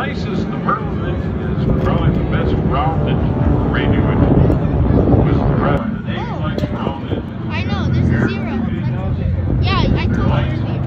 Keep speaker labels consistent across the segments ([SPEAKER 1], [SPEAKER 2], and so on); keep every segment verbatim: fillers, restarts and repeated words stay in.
[SPEAKER 1] places, the Myrtle is probably the best route that radio it was the rest.
[SPEAKER 2] I know, there's a zero. Yeah, I told you.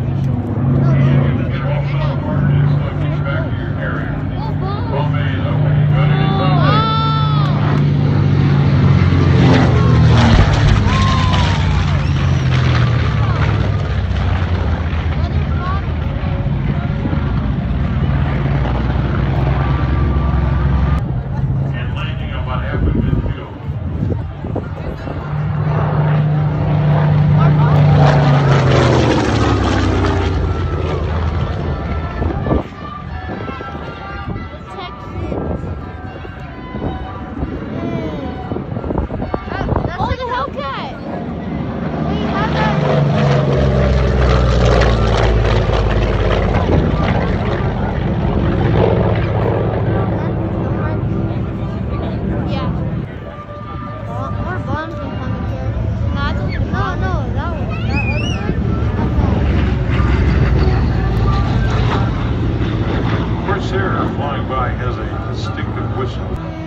[SPEAKER 1] Flying by has a distinctive whistle.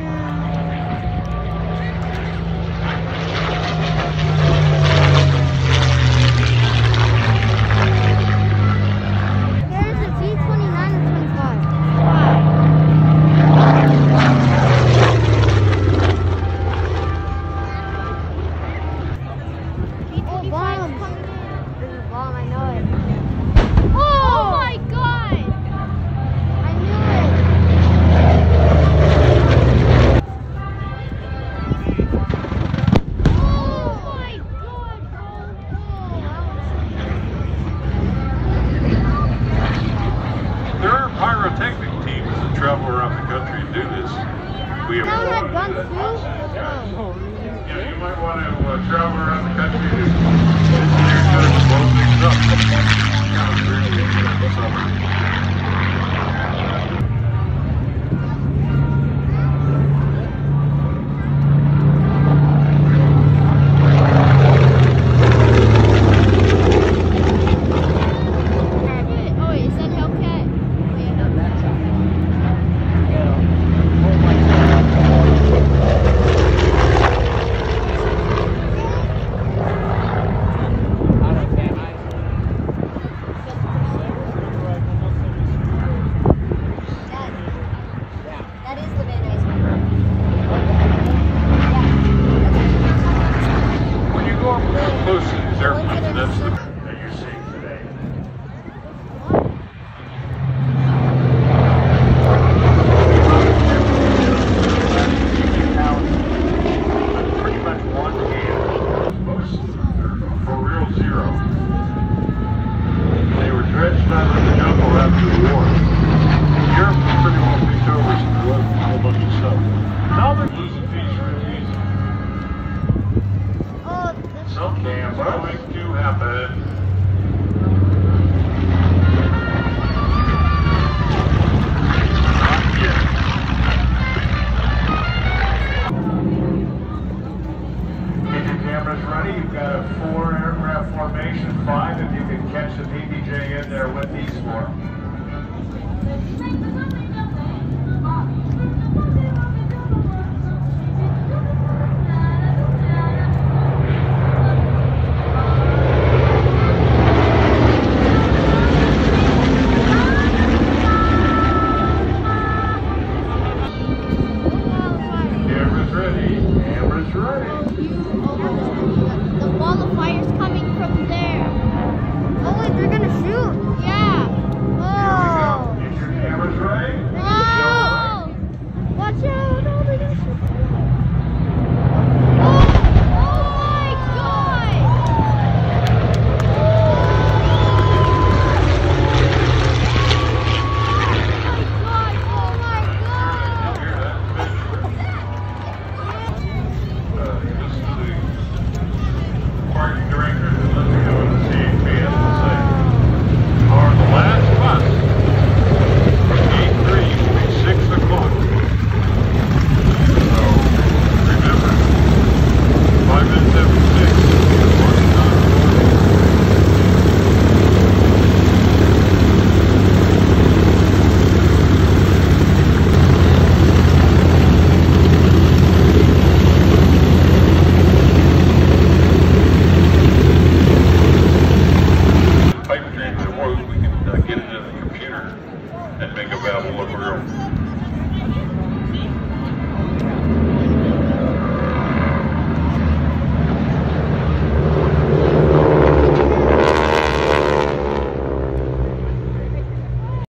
[SPEAKER 2] There's a T twenty-nine and twenty-five. Oh, bomb. There's a bomb, I know it. Oh, oh my God! I knew it.
[SPEAKER 1] Pyrotechnic teams that travel around the country and do this. We have
[SPEAKER 2] Now had guns too?
[SPEAKER 1] Oh. Yeah, you might want to uh, travel around the country and engineer to blow things up. Kind of really summer. a Babylon room.